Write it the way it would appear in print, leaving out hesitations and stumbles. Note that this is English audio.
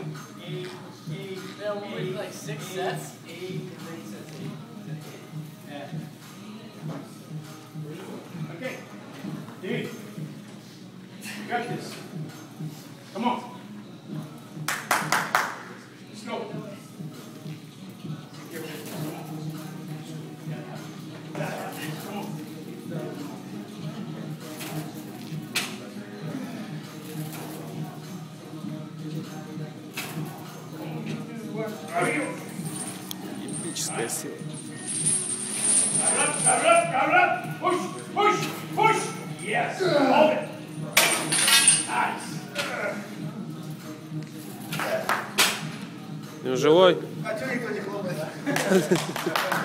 Yeah, we'll wait like 6 sets. 8 sets. Yeah. Okay. Dave, you got this. Come on. Let's go. Come on. Эпическая сила. Cover up. Push. Yes. Hold it. Nice. Ну, живой? А что никто не хлопает?